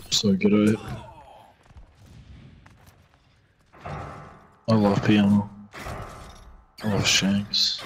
So good at it. I love piano. I love Shanks.